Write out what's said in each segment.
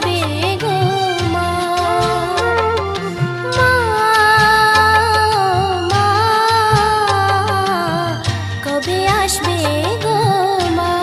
আসবে গো মা, মা, মা, কবে আসবে গো মা।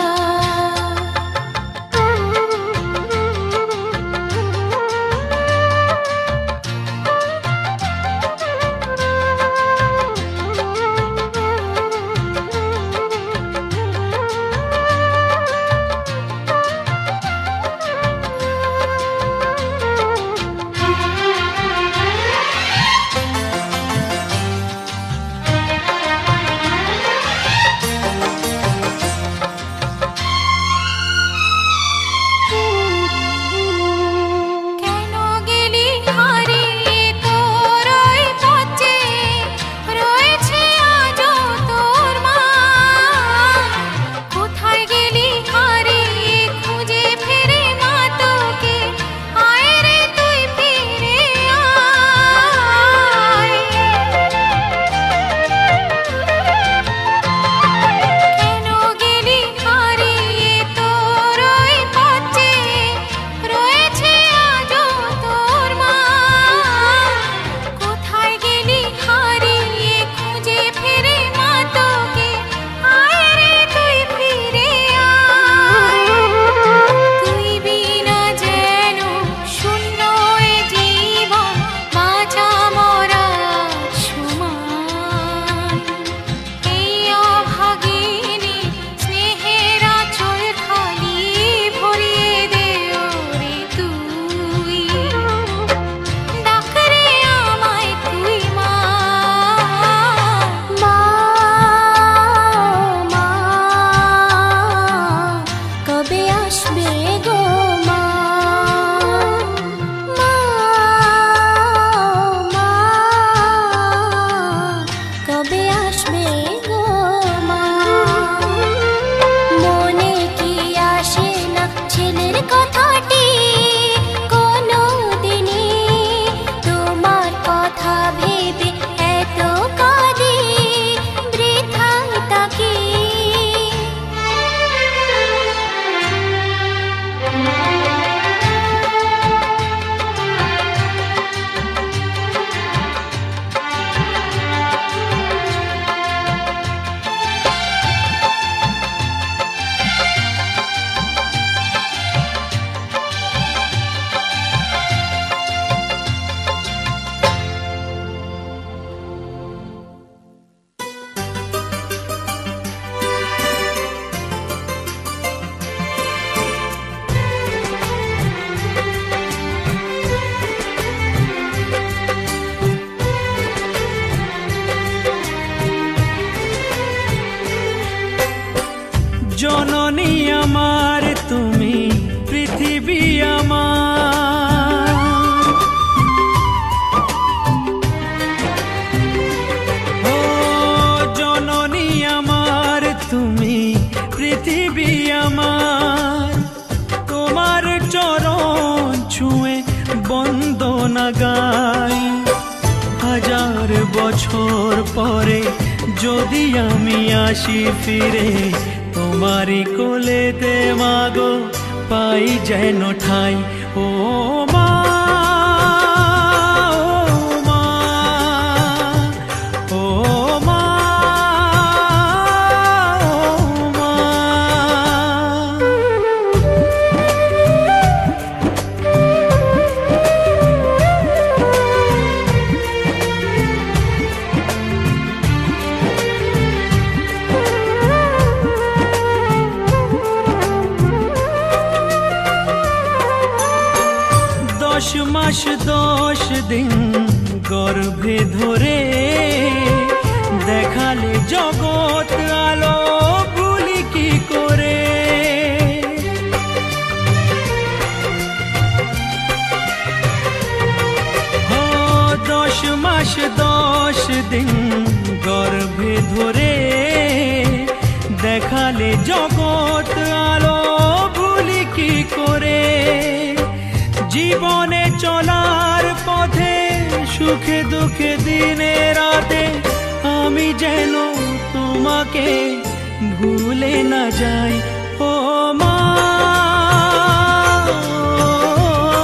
জননী আমার তুমি পৃথিবী আমার, ও জননী আমার তুমি পৃথিবী আমার, তোমার চরণ ছুঁয়ে বন্দনা গাই। হাজার বছর পরে যদি আমি আসি ফিরে, তোমারি কোলেতে মাগো পাই যেন ঠাই। ও মা, ও মা, ও মা, দশ মাস 10 দিন গর্ভে ধরে দেখালে জগৎ আলো ভুলি কি করে। 10 মাস 10 দিন গর্ভে ধরে দেখালে জগৎ আলো ভুলি কি করে। জীবনে চলার পথে সুখে দুঃখে দিনে রাতে আমি যেন তোমাকে ভুলে না যাই। ও মা, ও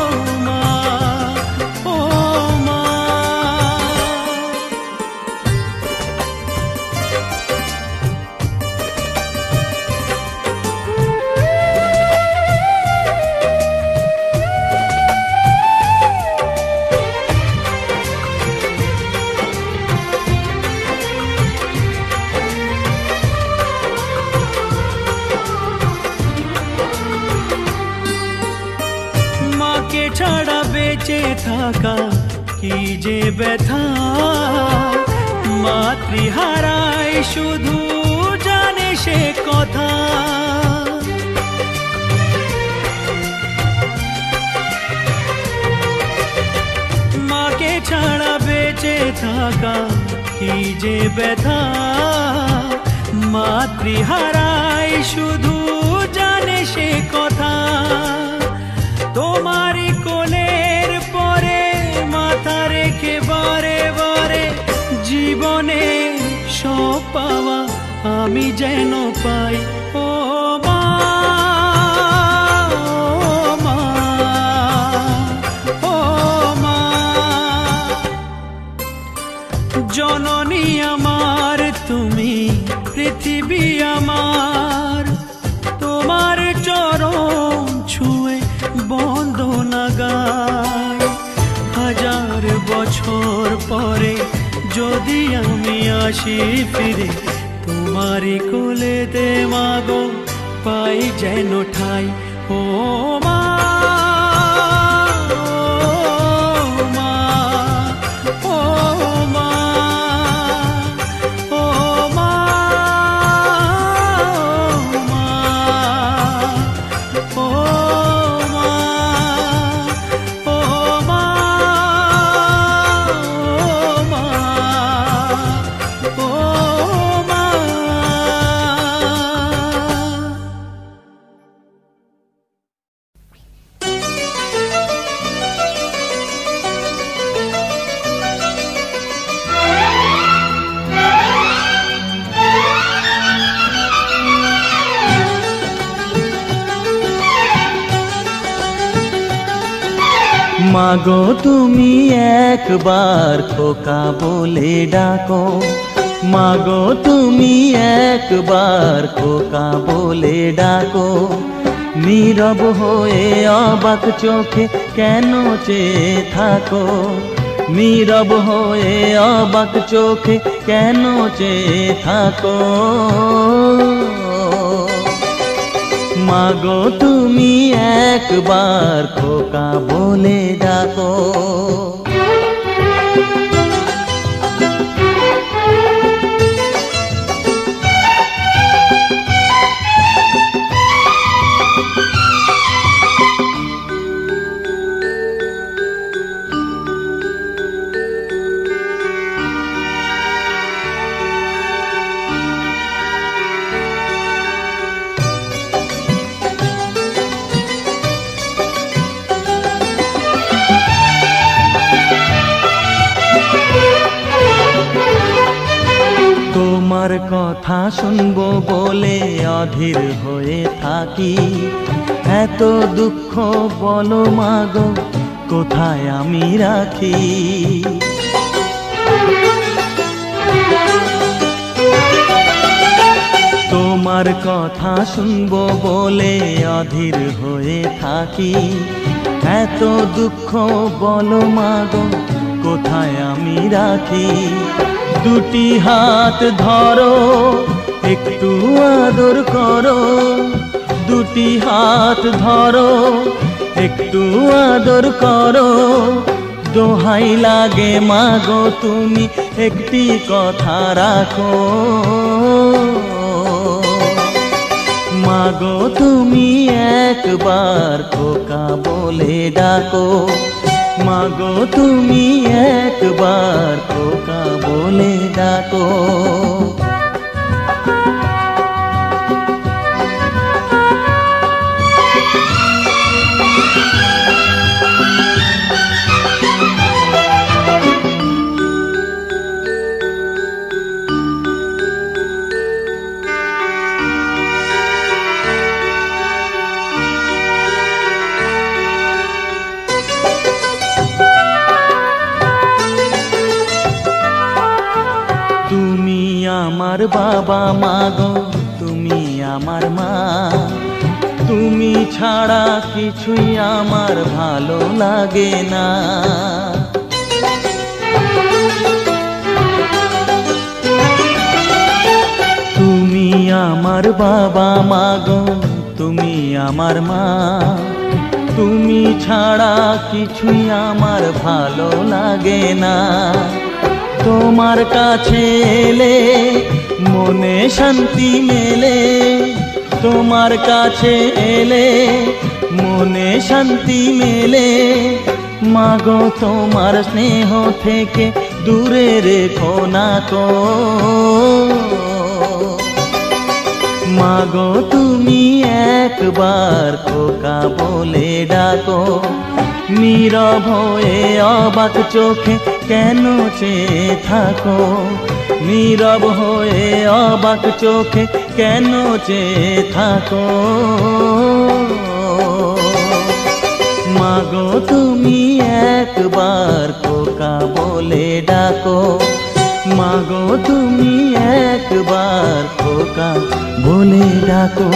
ছাড়া বেঁচে থাকা কি যে ব্যথা, মাতৃহারায় শুধু জানে সে কথা। মাকে ছাড়া বেঁচে থাকা কি যে ব্যথা, মাতৃহারায় শুধু জানে সে কথা। তোমারই কোলের পরে মাথা রেখে বারে বারে জীবনে সব পাওয়া আমি যেন পাই। ও মা, ও মা, ও মা, জননী আমার তুমি, পৃথিবী আমার, তোমার চরণ ছুঁয়ে বন্দনা গাই। হাজার বছর পরে যদি আমি আসি ফিরে, তোমারই কোলেতে মাগো পাই যেন ঠাই। ও মা, মাগো তুমি একবার খোকা বলে ডাকো, মাগো তুমি একবার খোকা বলে ডাকো। নীরব হয়ে অবাক চোখে কেন চেয়ে থাকো, নীরব হয়ে অবাক চোখে কেন চেয়ে থাকো। মাগো তুমি একবার খোকা বলে ডাকো। তোমার কথা শুনবো বলে অধীর হয়ে থাকি, এত দুঃখ বলো মাগো কোথায় আমি রাখি। তোমার কথা শুনবো বলে অধীর হয়ে থাকি, এত দুঃখ বলো মাগো কোথায় আমি রাখি। দুটি হাত ধরো একটু আদর করো, দুটি হাত ধরো একটু আদর করো। দোহাই লাগে মাগো তুমি একটি কথা রাখো, মাগো তুমি একবার খোকা বলে ডাকো, মাগো তুমি একবার খোকা বলে ডাকো। আমার বাবা মাগো তুমি আমার মা, তুমি ছাড়া কিছুই আমার ভালো লাগে না। তুমি আমার বাবা মাগো তুমি আমার মা, তুমি ছাড়া কিছুই আমার ভালো লাগে না। তোমার কাছে এলে মনে শান্তি মেলে, তোমার কাছে এলে মনে শান্তি মেলে। মাগো তোমার স্নেহ থেকে দূরে রেখো না কো। মাগো তুমি একবার খোকা বলে ডাকো, নীরব হয়ে অবাক চোখে কেন চেয়ে থাকো, নীরব হয়ে অবাক চোখে কেন চেয়ে থাকো। মাগো তুমি একবার খোকা বলে ডাকো, মাগো তুমি একবার খোকা বলে ডাকো।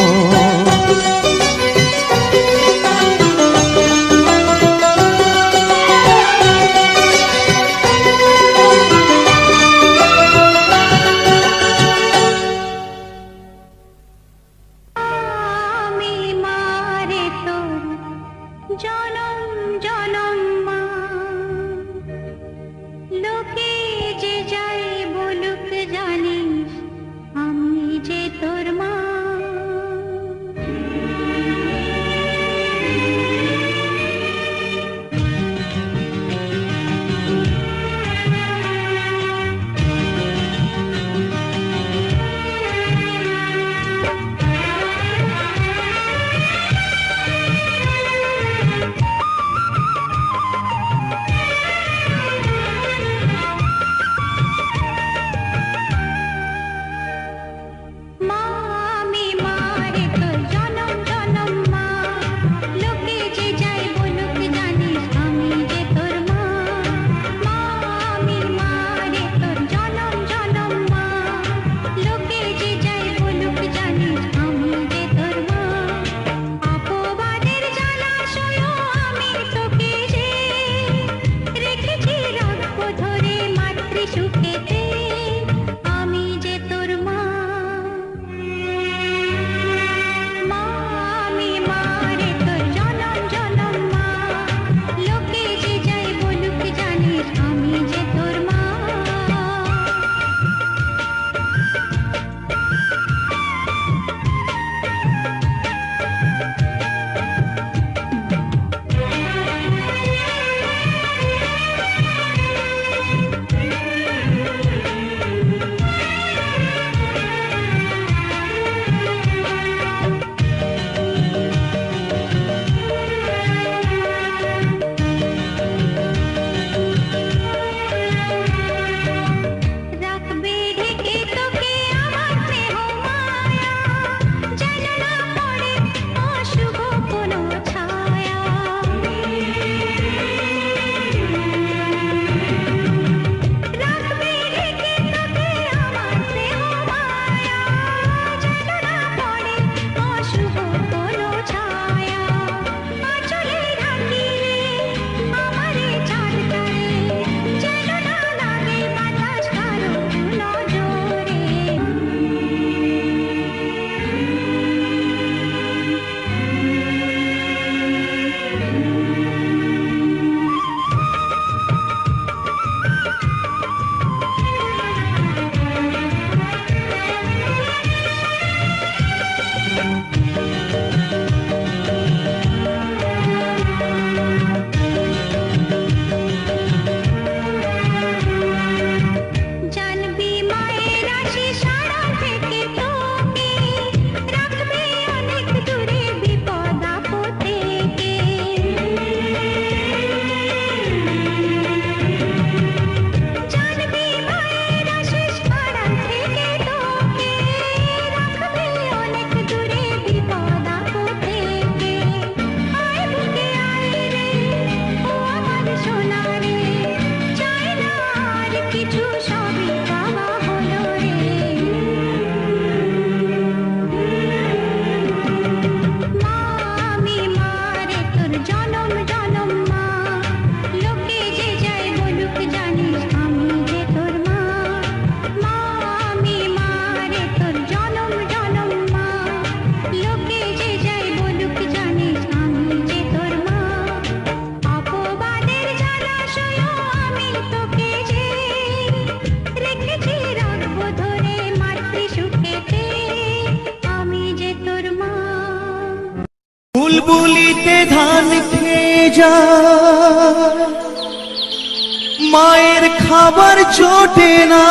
বুলবুলিতে ধান খেয়ে যায়, মায়ের খাবার জোটে না,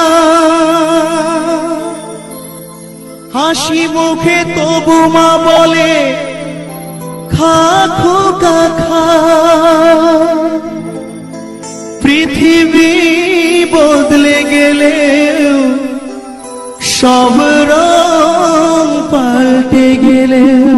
হাসি মুখে তবু মা বলে খা খোকা খা। পৃথিবী বদলে গেলেও সব রং পাল্টে গেলেও,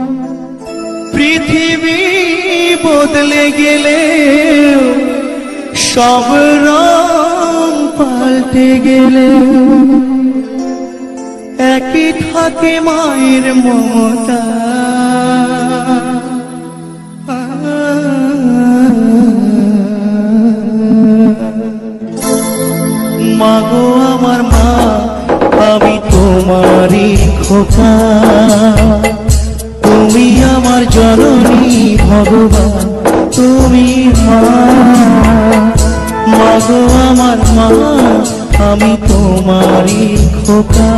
পৃথিবী বদলে গেলেও সব রং পাল্টে গেলেও একই থাকে মায়ের মমতা। মাগো আমার মা, আমি তোমারই খোকা, তুমি আমার জননী ভগবান, তুমি মা। মাগো আমার মা, আমি তোমারই খোকা,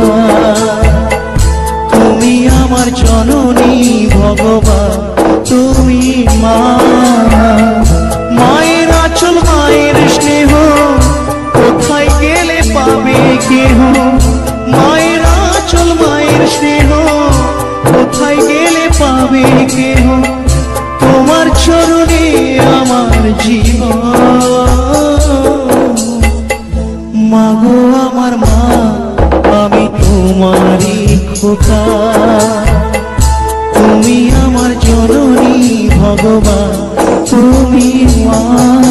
তুমি আমার জননী ভগবান, তুমি মা। মায়ের আঁচল মায়ের স্নেহ কোথায় গেলে পাবে কেহ, মায়ের আঁচল মায়ের স্নেহ কোথায় গেলে পাবে কেহ, তোমার চরণে আমার জীবন। মাগো আমার মা, আমি তোমারই খোকা, তুমি আমার জননী ভগবান, তুমি মা।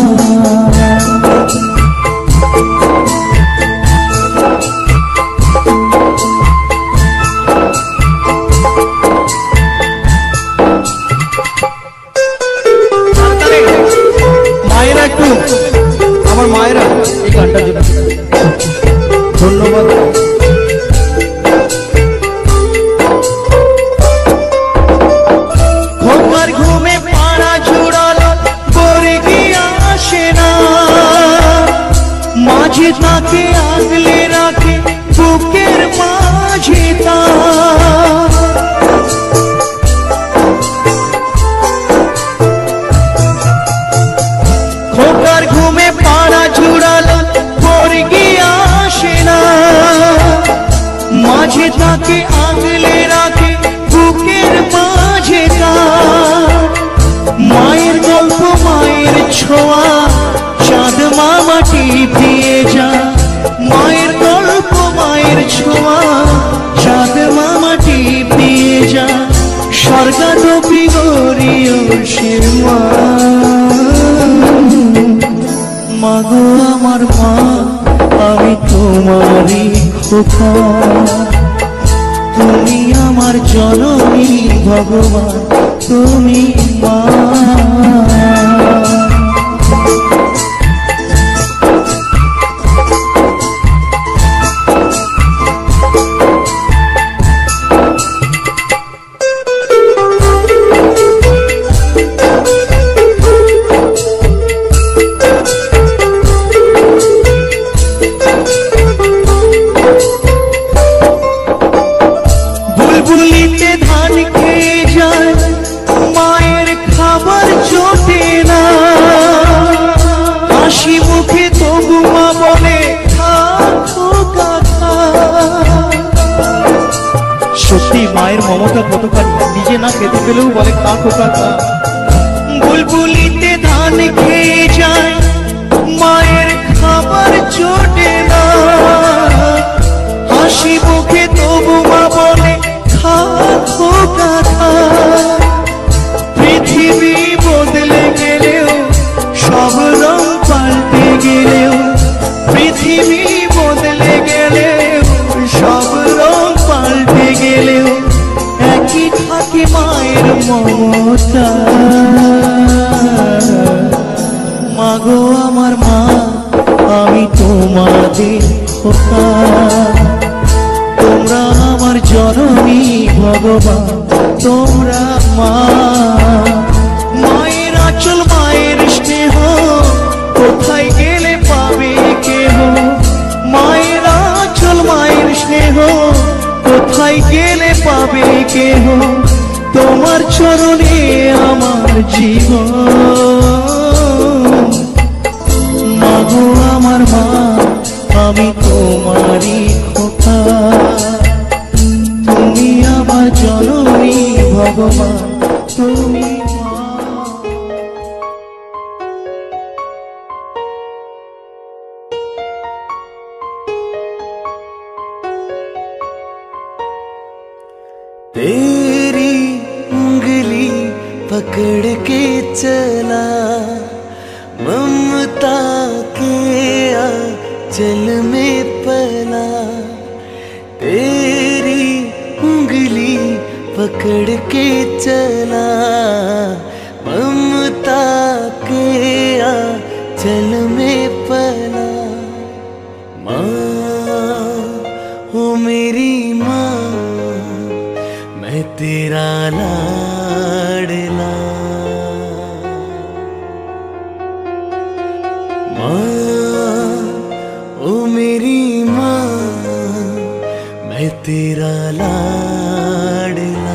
মায়েরা একটু, আমার মায়েরা এই গানটার জন্য ধন্যবাদ। খোকার ঘুমে পাড়া জুড়ালো করে কি আসে না, মাঝে তাকে আগলে রাখে বুকের মাঝে তার। খোকার ঘুমে পাড়া জুড়ালো করে কি আসে না, মাঝে তাকে আগলে রাখে বুকের মাঝে তার। মায়ের গল্প মায়ের ছোঁয়া চাঁদ মামাটি দিয়ে যা, মায়ের গল্প মায়ের ছোঁয়া চাঁদ মামাটি দিয়ে যা, স্বর্গাদপি গরিয় সে মা। মাগো আমার মা, আমি তোমারই খোকা, তুমি আমার জননী ভগবান, তুমি মা। বুলবুলিতে ধান খেয়ে যায়, মায়ের খাবার জোটে না, হাসি মুখে তবু মা বলে খা খোকা খা। সত্যি মায়ের মমতা কতখানি, নিজে না খেতে পেলেও বলে খা খোকা খা। বুলবুলিতে ধান খেয়ে যায়, মায়ের খাবার জোটে না, হাসি মুখে তবু মা বলে খা খোকা খা। পৃথিবী বদলে গেলেও সব রং পাল্টে গেলেও, পৃথিবী বদলে গেলেও সব রং পাল্টে গেলেও একই থাকে মায়ের মমতা। মাগো আমার মা, আমি তোমাদের খোকা, তোমরা আমার জননী ভগবান, তোমরা মা। মায়ের আঁচল মায়ের স্নেহ কোথায় গেলে পাবে কেহ, মায়ের আঁচল মায়ের স্নেহ কোথায় গেলে পাবে কেহ, তোমার চরণে জীবন। মাগো আমার মা, আমি তোমারই খোকা, তুমি আমার জননী ভগবান, তুমি মা। तेरी उंगली पकड़ के चला, ममता के आंचल में पला। तेरी उंगली पकड़ के चला, ममता के आंचल में पला। माँ ओ मेरी माँ, मैं तेरा लाडला। माँ ओ मेरी माँ, मैं तेरा लाडला।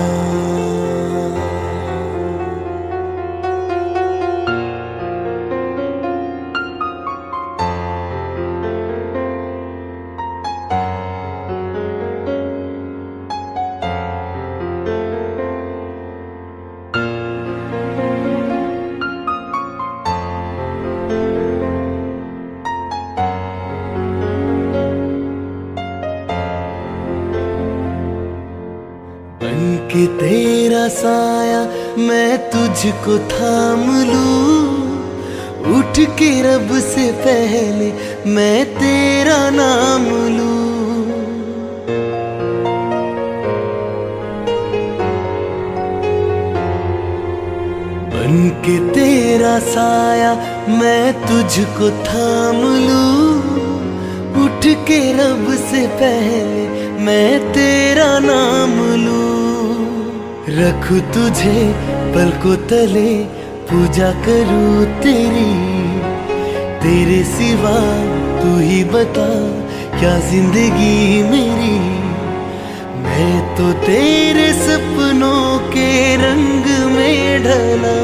कि तेरा साया मैं तुझको थाम लूं, उठ के रब से पहले मैं तेरा नाम लूं। बन के तेरा साया मैं तुझको थाम लूं, उठ के रब से पहले मैं तेरा नाम लूं। रखूं तुझे पलकों तले, पूजा करूं तेरी, तेरे सिवा तू ही बता क्या जिंदगी मेरी। मैं तो तेरे सपनों के रंग में ढला,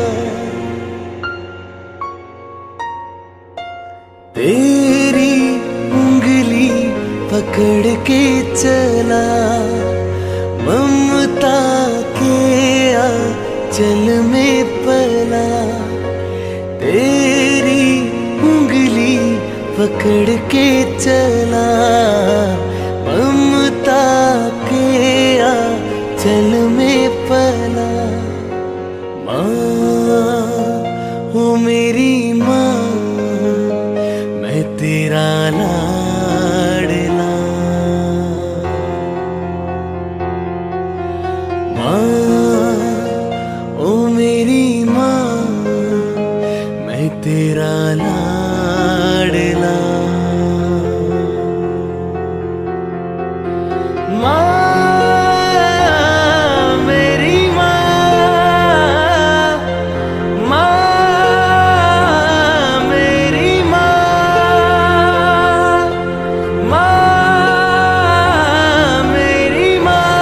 तेरी उंगली पकड़ के चला, ममता के आंचल में पला। तेरी उंगली पकड़ के चला, ममता के आंचल में पला। माँ ओ मेरी माँ, मैं तेरा लाडला। ओ मेरी माँ, मैं तेरा लाडला। माँ मेरी माँ, माँ मेरी माँ, माँ मेरी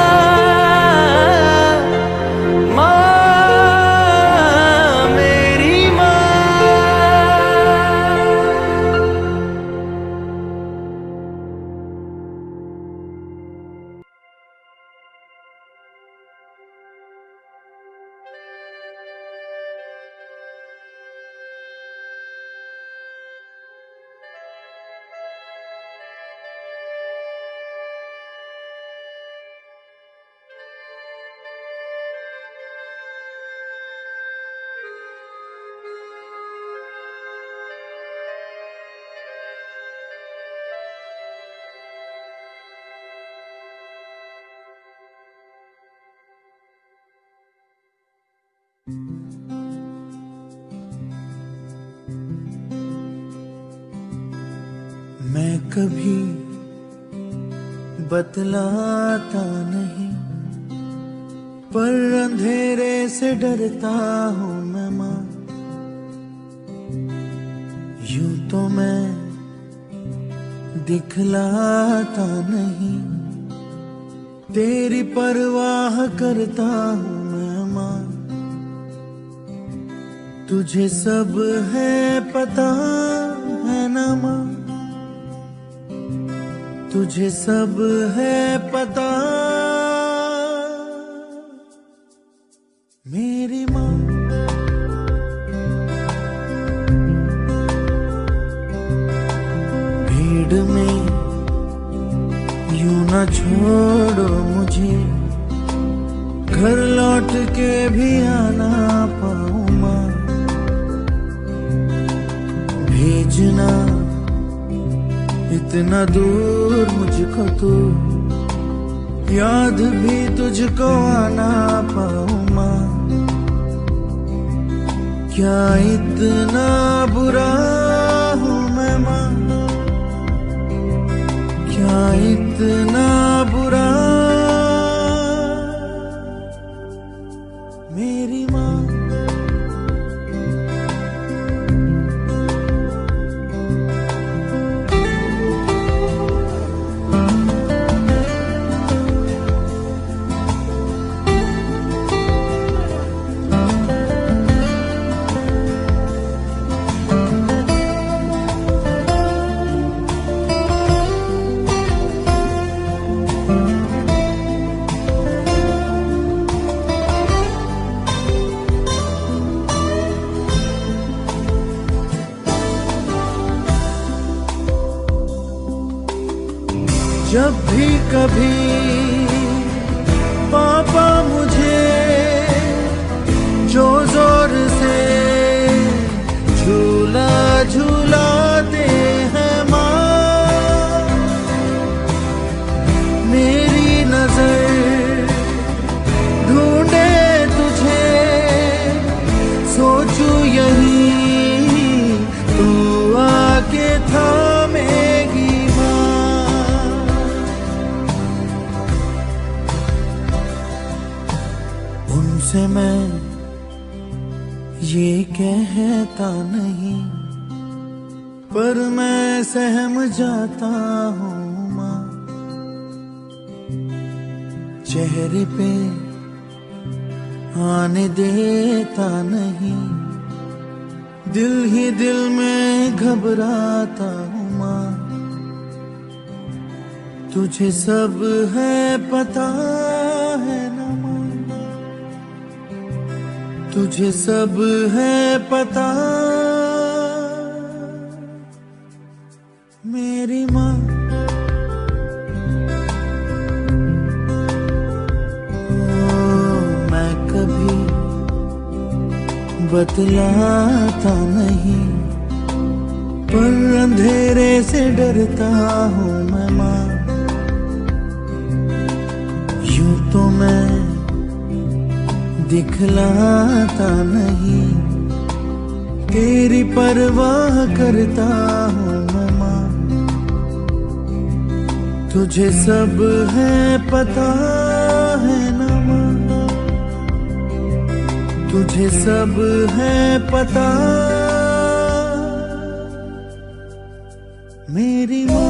मैं कभी बतलाता नहीं, पर अंधेरे से डरता हूँ मैं माँ। यूं तो मैं दिखलाता नहीं, तेरी परवाह करता हूँ मैं माँ। तुझे सब है पता है ना माँ, तुझे सब है पता मेरी माँ। भीड़ में यूं न छोड़ो मुझे, घर लौट के भी आना पाऊं माँ। भेजना इतना दूर मुझको तो, याद भी तुझको आना पाऊं माँ। क्या इतना बुरा हूँ मैं माँ, क्या इतना बुरा मेरी माँ। जब भी कभी पापा मुझे जो जोर से झूला झूलाते हैं माँ, मेरी नजर ढूंढे तुझे, सोचूं यही तू आके थामेगी। उनसे मैं ये कहता नहीं, पर मैं सहम जाता हूँ माँ। चेहरे पे आने देता नहीं, दिल ही दिल में घबराता हूँ माँ। तुझे सब है पता है ना माँ, तुझे सब है पता मेरी माँ। मैं कभी बतलाता नहीं, पर अंधेरे से डरता हूँ मैं माँ। यूं तो मैं दिखलाता नहीं, तेरी परवाह करता हूँ मैं माँ। तुझे सब है पता है ना माँ, तुझे सब है पता मेरी माँ।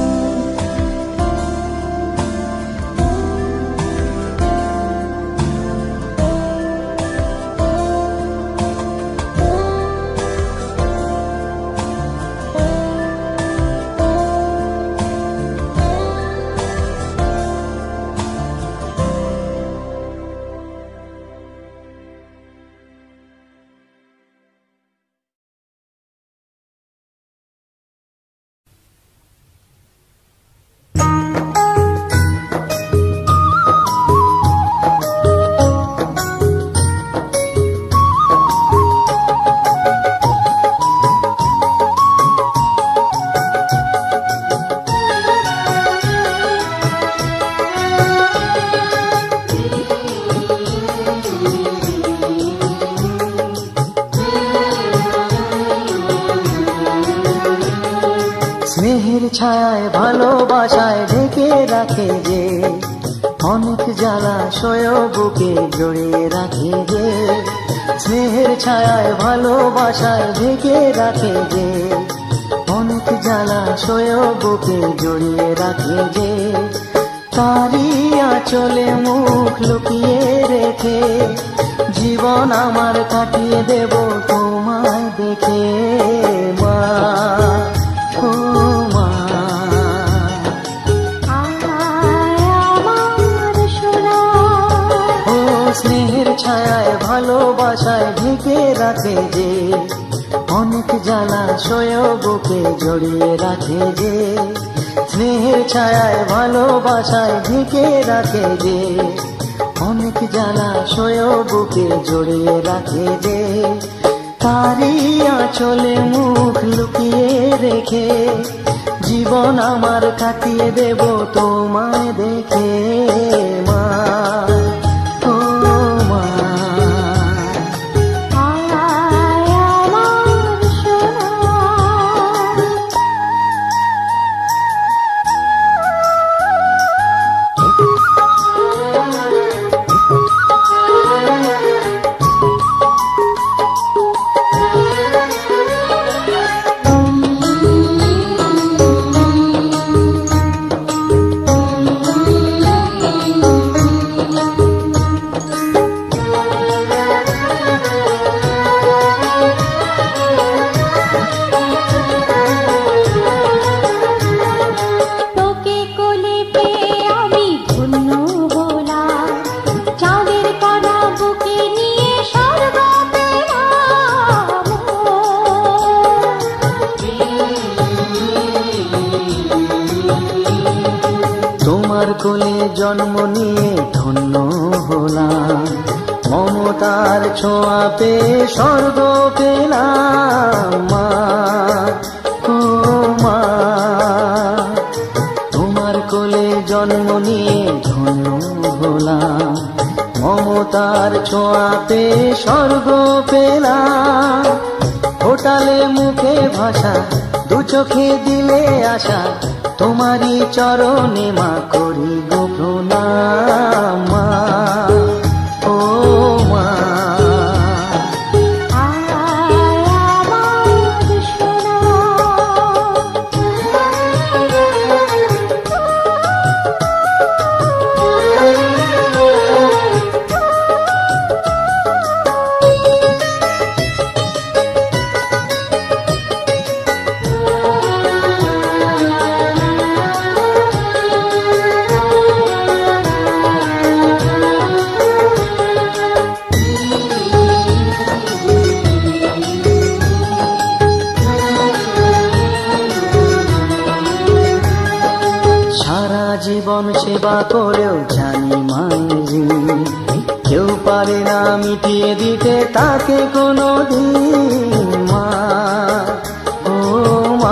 স্নেহের ছায়ায় ভালোবাসায় ঢেকে রাখে যে, অনেক জ্বালাশয় বুকে জড়িয়ে রাখে যে। স্নেহের ছায়ায় ভালোবাসায় ঢেকে রাখে যে, অনেক জ্বালাশয় বুকে জড়িয়ে রাখে যে। তারি আঁচলে মুখ লুকিয়ে রেখে জীবন আমার কাটিয়ে দেব তোমার দেখে মা, ও মা। ও স্নেহের ছায়ায় ভালোবাসায় ঢেকে রাখে যে, অনেক জ্বালাশয় বুকে জড়িয়ে রাখে যে। স্নেহের ছায়ায় ভালোবাসায় ঢেকে রাখে যে, অনেক জ্বালাশয় বুকে জড়িয়ে রাখে যে। তারই আঁচলে মুখ লুকিয়ে রেখে জীবন আমার কাটিয়ে দেব তোমায় দেখে মা, ও মা। কোলে জন্ম নিয়ে ধন্য হলাম, মমতার ছোঁয়া পেয়ে স্বর্গ পেলাম মা, ও মা। তোমার কোলে জন্ম নিয়ে ধন্য হলাম, মমতার ছোঁয়া পেয়ে স্বর্গ পেলাম। ফোটালে মুখে ভাষা, দু চোখে দিলে আশা, তোমারই চরণে মা করি গো প্রণাম মা, ও মা। জীবন সেবা করেও জানি মাঝি, কেউ পারে না মিটিয়ে দিতে তাকে কোনো দিন মা, ও মা।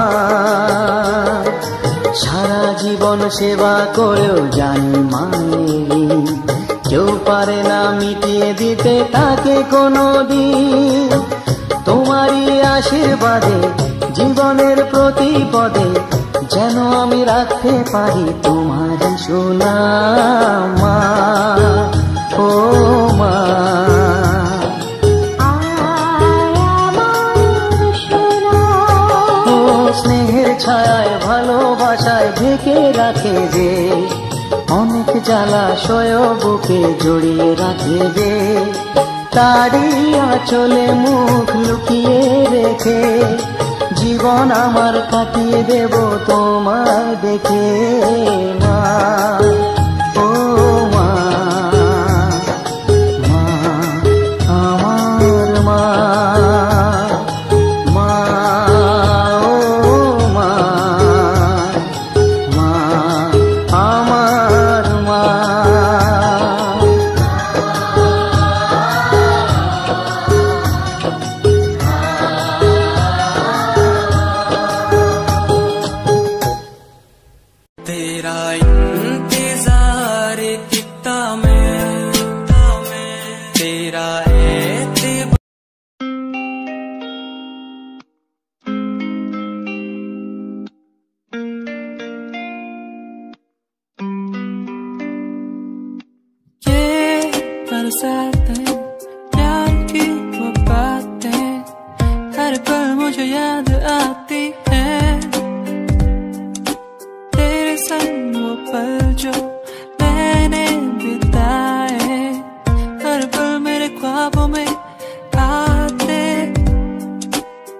সারা জীবন সেবা করেও জানি মাঝি, কেউ পারে না মিটিয়ে দিতে তাকে কোনো দিন। তোমারই আশীর্বাদে জীবনের প্রতি পদে যেন আমি রাখতে পারি তোমার সুনাম মা, ও মা। ও স্নেহের ছায়ায় ভালোবাসায় ঢেকে রাখে যে, অনেক জ্বালাশয় বুকে জড়িয়ে রাখে যে। তারই আঁচলে মুখ লুকিয়ে রেখে জীবন আমার কাটিয়ে দেব তোমায় দেখে মা, ও মা, মা আমার মা, মা, ও মা, মা আমার মা। प्यार की वो बातें हर पल मुझे याद आती है, तेरे संग वो पल जो मैंने बिताए हर पल मेरे ख्वाबों में आते।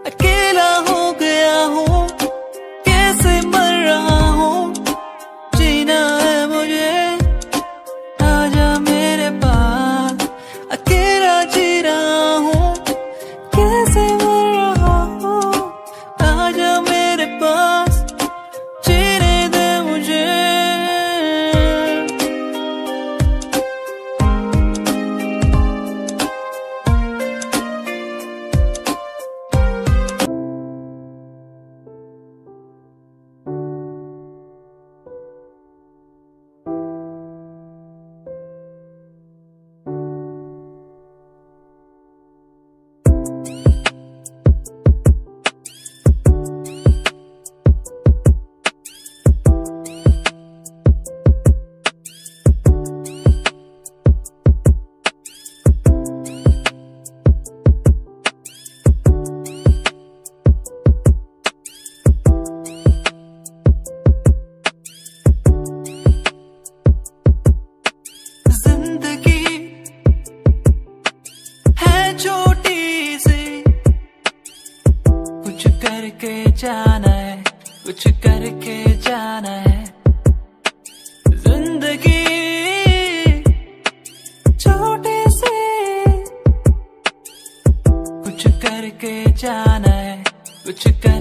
करके जाना है, कुछ करके जाना है। जिंदगी छोटे से कुछ करके जाना है, कुछ कर।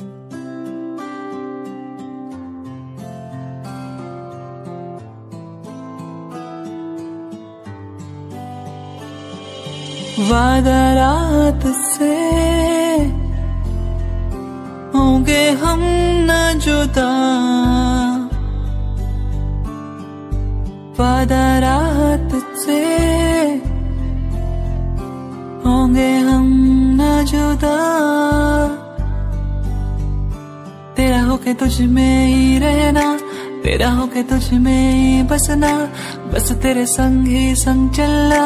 वादा रात से होंगे हम न जुदा, वादा रात से होंगे हम न जुदा। तेरा होके तुझ में ही रहना, तेरा होके तुझ में ही बसना, बस तेरे संग ही संग चलना।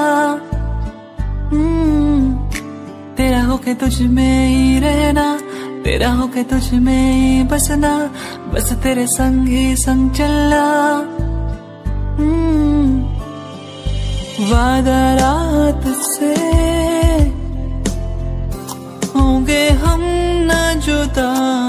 तेरा होके तुझ में ही रहना, तेरा होके तुझ में ही बसना, बस तेरे संग ही संग चलना। वादा रात से होंगे हम न जुदा।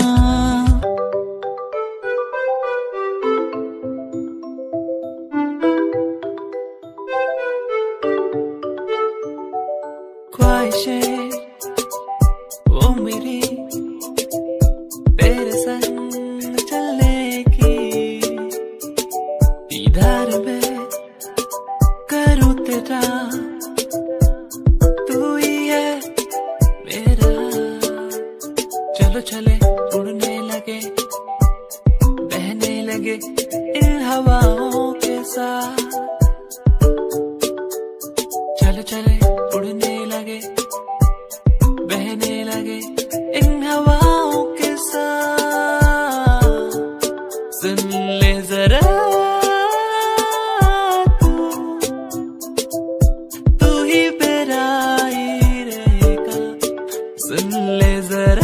ख्वाहिशें वो मेरी तेरे संग चलने की, इधर मैं करूँ तेरा, तू ही है मेरा। चलो चले उड़ने लगे, बहने लगे इन हवाओं के साथ। चलो चले उड़ने लगे, बहने लगे इन हवाओं के साथ। सुन ले जरा तू ही मेरा ही रहेगा। सुन ले जरा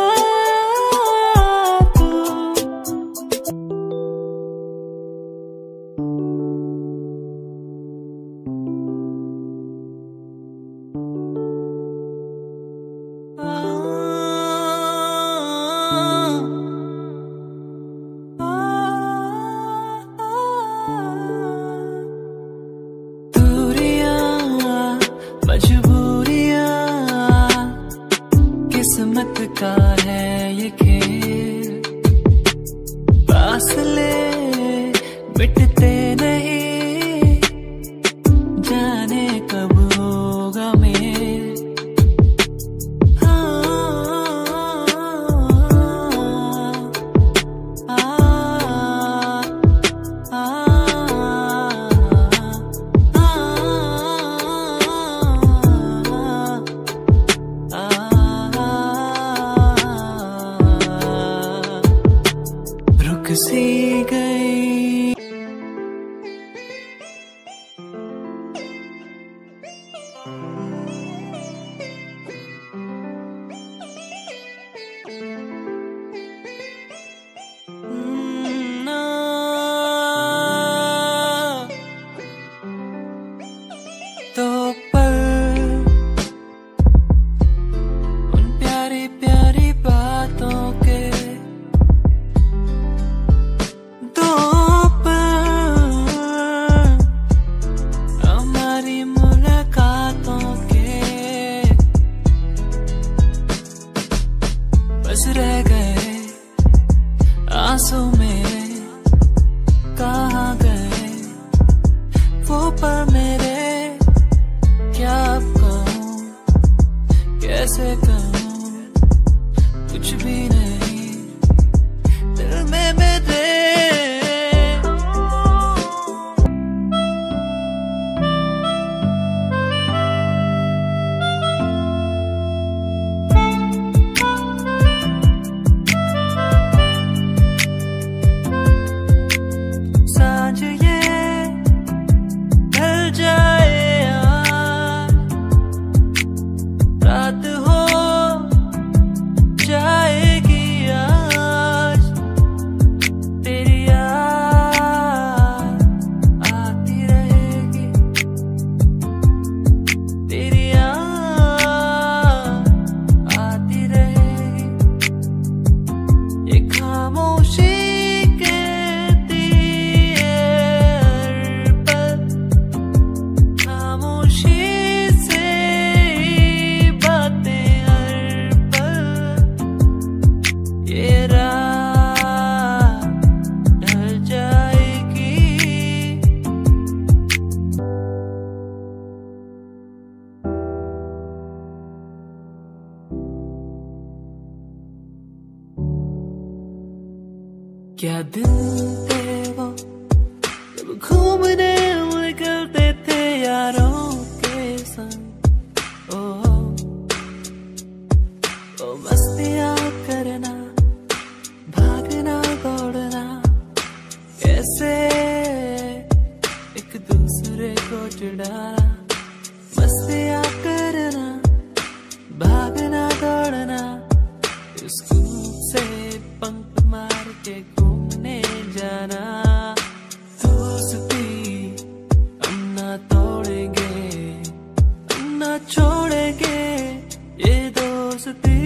किस्मत का है ये खेल, फासले मिटते नहीं, जाने कब होगा मेल। रुक सी गई तो पल उन प्यारी प्यारी बातों के, तो पल हमारी मुलाकातों के, बस रह गए आंसू में, कहाँ गए वो पल मेरे। क्या अब कहूँ, कैसे कहूँ, कुछ भी नहीं दिल में मेरे। ये रात ढल जाएगी। क्या दिन थे वो जब घूमने निकलते थे यारों के संग। ओ मस्तियाँ करना, भागना दौड़ना, कैसे एक दूसरे को चिढ़ाना। मस्तियाँ करना, भागना दौड़ना, स्कूल से पंख मार के घूमने जाना। दोस्ती हम ना तोड़ेंगे, हम ना छोड़ेंगे ये दोस्ती।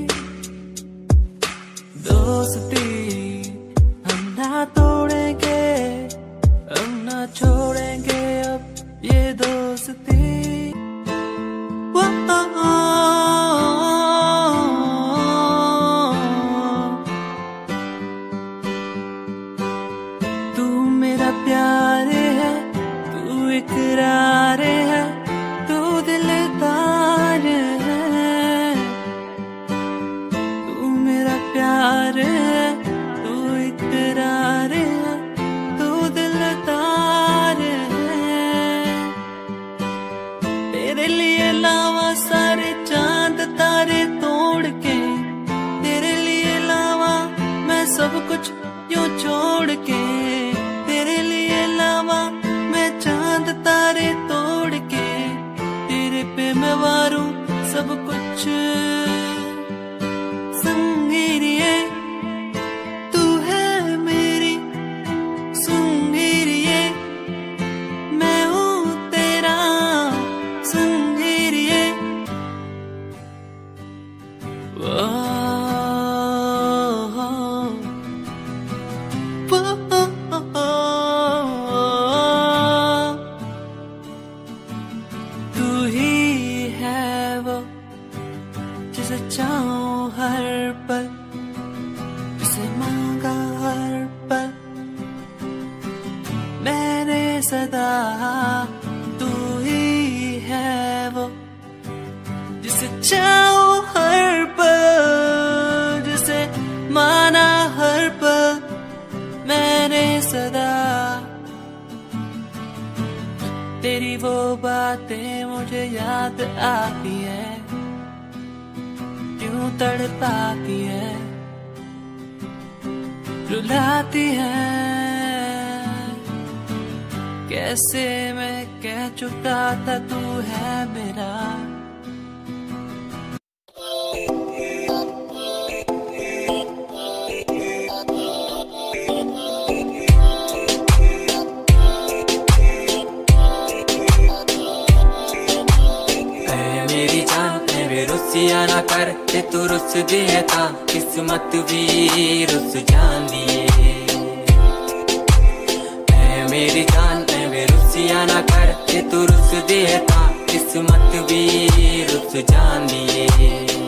दोस्ती हम ना तोड़ेंगे, हम ना छोड़ेंगे अब ये दोस्ती। तू मेरा प्यार है, तू इकरार है, तू दिलदार है। तू मेरा प्यार है, तू इकरार है, तू दिलदार है। तेरे लिए लावा सारे चांद तारे तोड़ के, तेरे लिए लावा मैं सब कुछ यूं छोड़ के। तेरे लिए लावा मैं चांद तारे तोड़ के, तेरे पे मैं वारूं सब कुछ। संगीरिये तू है मेरी संगीरिये, मैं हूँ तेरा संगीरिये। तू ही है वो जिसे चाहूं हर पल, जिसे मांगा हर पल मैंने सदा। तू ही है वो जिसे चाहूं हर पल, जिसे माना हर पल मैंने सदा। तेरी वो बातें मुझे याद आती है, क्यों तड़पाती है, रुलाती है। कैसे मैं कह चुका था तू है मेरा। रुसिया ना कर ते तू रुस दिए ता किस्मत भी रुस जांदी है। मेरी जान में रुसिया ना कर ते तू रुस दिए ता किस्मत भी रुस जांदी है।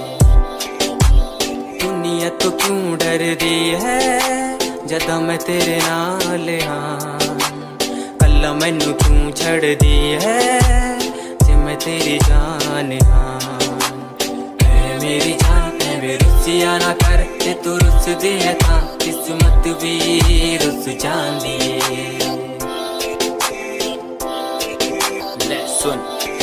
दुनिया तो क्यों डर दी है जदा मैं तेरे नाल हाँ। कल्ला मैनू क्यों छड़ दी है जे मैं तेरी जान हाँ। मेरी जान में रुसिया ना कर ते तू रुस दिए ता किस्मत भी रुस जांदी ले सुन।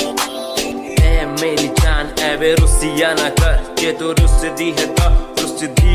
मेरी जान एवे रुसिया ना कर ते तू रुस दी है ता रुस दी।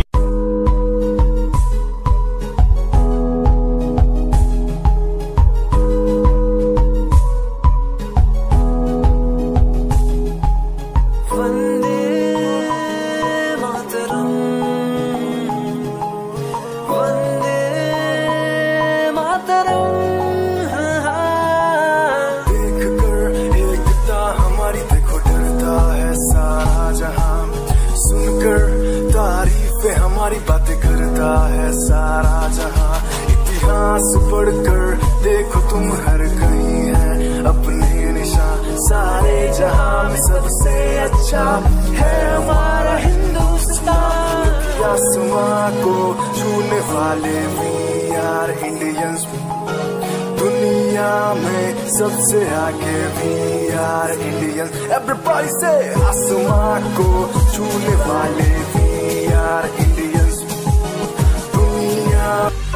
हमारी बातें करता है सारा जहां। इतिहास पढ़कर देखो तुम हर कहीं है अपने निशान। सारे जहां में सबसे अच्छा है हमारा हिंदुस्तान। आसमां को छूने वाले we are Indians, दुनिया में सबसे आगे we are Indians. Everybody say आसमां को छूने वाले we are Indians, दुनिया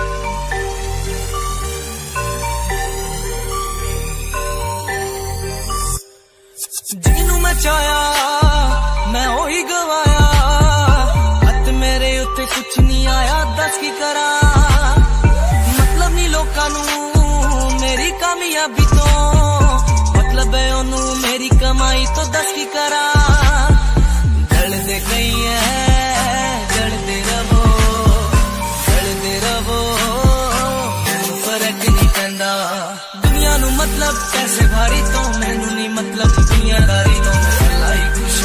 जिन्नू मैं चाया मैं ओही गवाया, हथ मेरे उत्ते कुछ नहीं आया, दस की करा मतलब नहीं लोकां नू मेरी कामयाबी तो, मतलब है ओनू मेरी कमाई तो, दस की करा जलदे गई है जलदे रवो फर्क नहीं पैंदा, दुनिया नू मतलब पैसे भारी तो मैनू नहीं मतलब दुनियादारी तो, मैं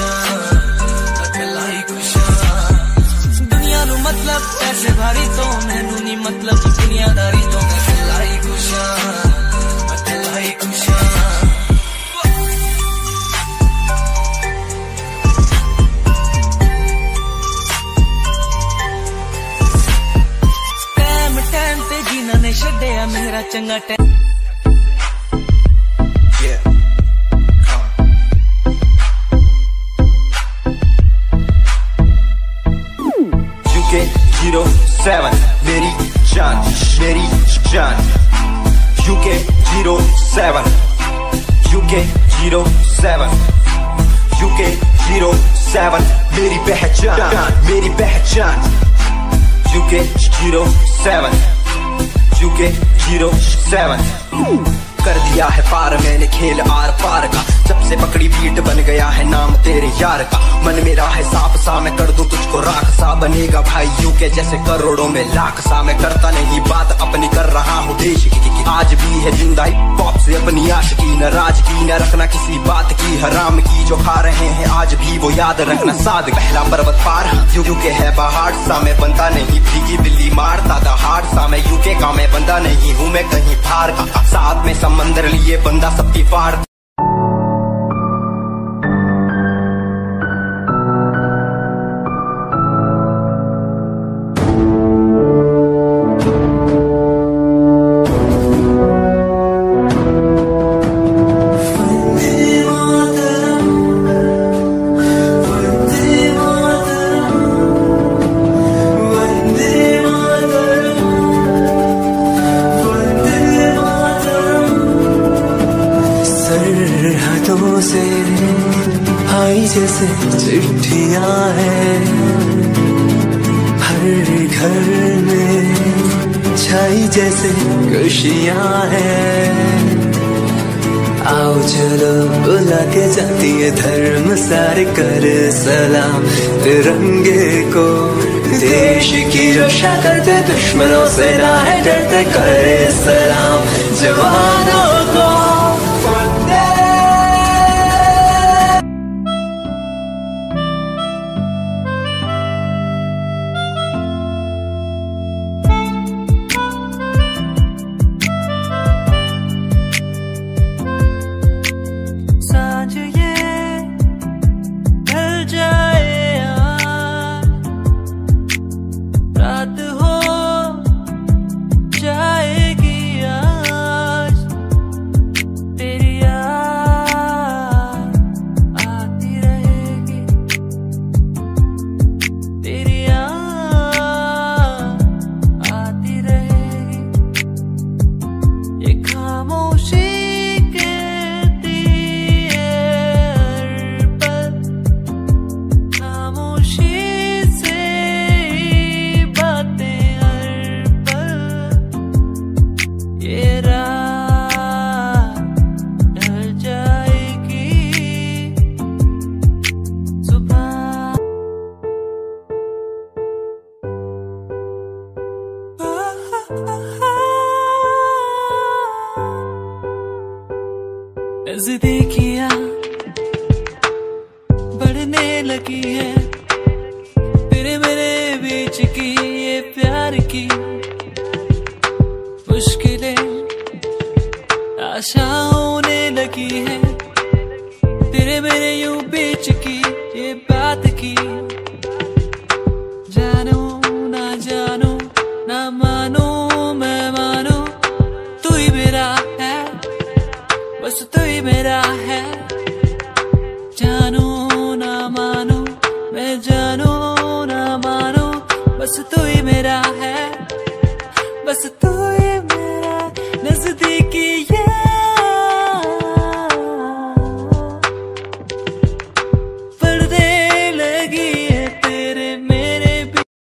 खुशा दुनिया नू मतलब पैसे भारी तो मैनू नहीं मतलब दुनियादारी तो, मैं खुशा टाइम ते जीना ने छड्डिया मेरा चंगा टाइम. UK07 मेरी जान UK07 मेरी पहचान UK07 कर दिया है पार मैंने खेल आर पार का, जब से पकड़ी बीट बन गया है नाम तेरे यार का, मन मेरा है साफ सा मैं कर दूं तुझको राख सा, बनेगा भाई यूके जैसे करोड़ों में लाख सा, मैं करता नहीं बात अपनी कर रहा हूँ देश की, आज भी है जिंदा हिप हॉप से अपनी आशिकी, न राज की न रखना किसी बात की, हराम की जो खा रहे हैं आज भी वो याद रखना साद, पहला पर्वत पार यूके है पहाड़ सा, मैं बनता नहीं भीगी बिल्ली मारता दहाड़ सा, मैं यूके का मैं बंदा नहीं हूँ मैं कहीं बाहर का, साथ में समंदर लिए बंदा सबकी पार. से आई जैसे चिट्ठियां हैं, हर घर में छाई जैसे खुशियां हैं, आओ चलो बुला के जाती है धर्म सारे कर सलाम तिरंगे को, देश की रक्षा करते दुश्मनों से ना है डरते करे सलाम जवानों को. नजदीकियां बढ़ने लगी है तेरे मेरे बीच की ये प्यार की मुश्किलें आशा होने लगी है तेरे मेरे यूं बीच की ये बात की जानो बस तू ही मेरा है। जानो ना मानो मैं, जानो ना मानो, बस तू ही मेरा